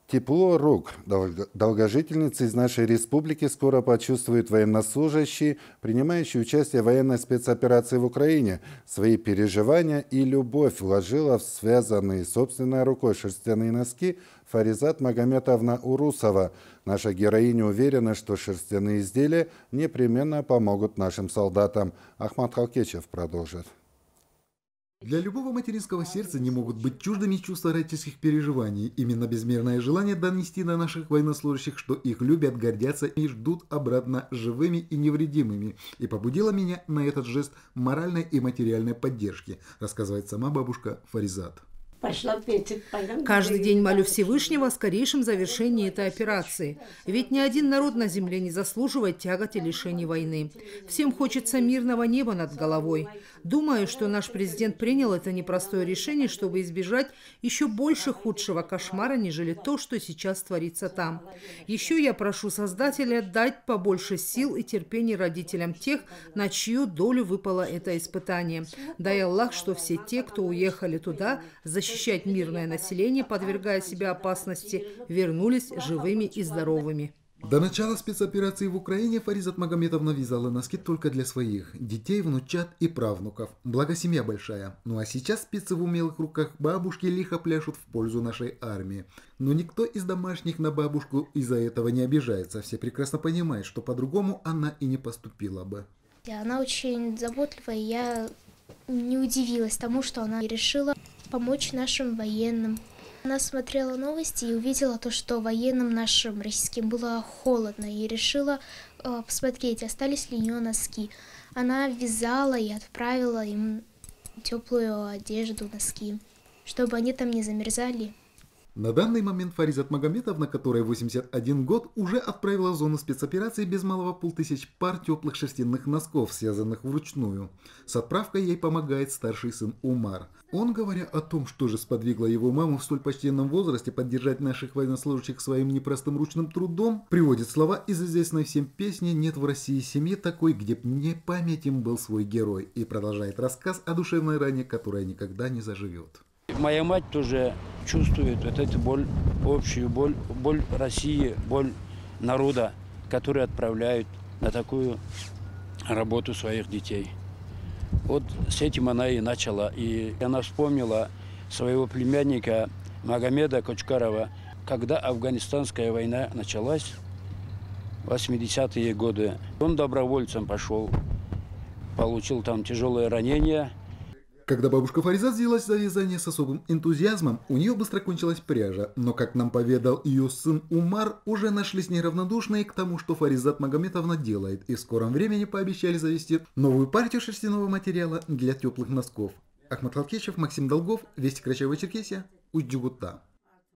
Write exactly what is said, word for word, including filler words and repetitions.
Тепло рук долго- долгожительницы из нашей республики скоро почувствуют военнослужащие, принимающие участие в военной спецоперации в Украине. Свои переживания и любовь вложила в связанные собственной рукой шерстяные носки Фаризат Магометовна Урусова. Наша героиня уверена, что шерстяные изделия непременно помогут нашим солдатам. Ахмат Халкечев продолжит. Для любого материнского сердца не могут быть чуждыми чувства родительских переживаний. Именно безмерное желание донести до наших военнослужащих, что их любят, гордятся и ждут обратно живыми и невредимыми, и побудило меня на этот жест моральной и материальной поддержки, рассказывает сама бабушка Фаризат. Каждый день молю Всевышнего о скорейшем завершении этой операции. Ведь ни один народ на земле не заслуживает тягот и лишений войны. Всем хочется мирного неба над головой. Думаю, что наш президент принял это непростое решение, чтобы избежать еще больше худшего кошмара, нежели то, что сейчас творится там. Еще я прошу Создателя дать побольше сил и терпения родителям тех, на чью долю выпало это испытание. Дай Аллах, что все те, кто уехали туда, защищать мирное население, подвергая себя опасности, вернулись живыми и здоровыми. До начала спецоперации в Украине Фаризат Магометовна вязала носки только для своих детей, внучат и правнуков. Благо семья большая. Ну а сейчас спицы в умелых руках бабушки лихо пляшут в пользу нашей армии. Но никто из домашних на бабушку из-за этого не обижается. Все прекрасно понимают, что по-другому она и не поступила бы. Она очень заботливая, я не удивилась тому, что она решила помочь нашим военным. Она смотрела новости и увидела то, что военным нашим российским было холодно, и решила э, посмотреть, остались ли у нее носки. Она вязала и отправила им теплую одежду, носки, чтобы они там не замерзали. На данный момент Фаризат Магометовна, которой восемьдесят один год, уже отправила в зону спецоперации без малого полтысяч пар теплых шерстяных носков, связанных вручную. С отправкой ей помогает старший сын Умар. Он, говоря о том, что же сподвигло его маму в столь почтенном возрасте поддержать наших военнослужащих своим непростым ручным трудом, приводит слова из известной всем песни «Нет в России семьи такой, где б не память им был свой герой», и продолжает рассказ о душевной ране, которая никогда не заживет. Моя мать тоже чувствует вот эту боль, общую боль, боль России, боль народа, который отправляют на такую работу своих детей. Вот с этим она и начала. И она вспомнила своего племянника Магомеда Кочкарова, когда афганистанская война началась в восьмидесятые годы. Он добровольцем пошел, получил там тяжелое ранение. Когда бабушка Фаризат взялась за вязание с особым энтузиазмом, у нее быстро кончилась пряжа. Но, как нам поведал ее сын Умар, уже нашлись неравнодушные к тому, что Фаризат Магометовна делает, и в скором времени пообещали завести новую партию шерстяного материала для теплых носков. Ахмат Халкечев, Максим Долгов, Вести Карачаево-Черкесия, Усть-Джугутта.